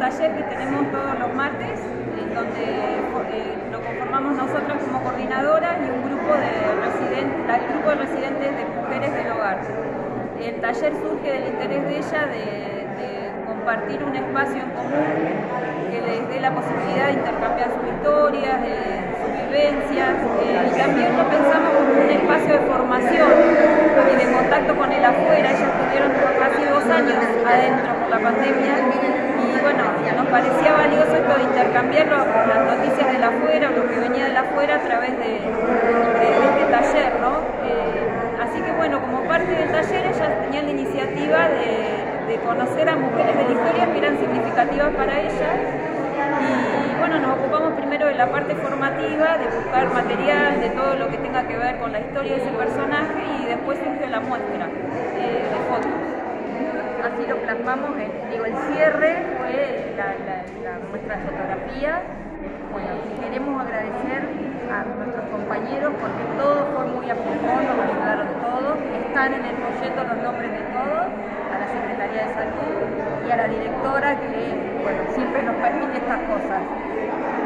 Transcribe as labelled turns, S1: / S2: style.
S1: taller que tenemos todos los martes, donde lo conformamos nosotras como coordinadoras y un grupo de residentes de mujeres del hogar. El taller surge del interés de ella de compartir un espacio en común que les dé la posibilidad de intercambiar sus historias, de sus vivencias, y también lo pensamos como un espacio de formación y de contacto con el afuera. Ellas estuvieron casi 2 años adentro por la pandemia y bueno, nos parecía valioso esto de intercambiar las noticias del afuera, lo que venía del afuera a través de este taller, ¿no? Así que bueno, como parte del taller ellas tenían la iniciativa de conocer a mujeres de la historia que eran significativas para ellas. Y bueno, nos ocupamos primero de la parte formativa, de buscar material, de todo lo que tenga que ver con la historia de ese personaje, y después surgió la muestra de fotos.
S2: Así lo plasmamos, el cierre fue la muestra de fotografía. Bueno, queremos agradecer a nuestros compañeros porque todo fue muy a pulmón, nos ayudaron todos. Están en el folleto los nombres de todos, a la Secretaría de Salud y a la directora que, bueno, siempre nos permite estas cosas.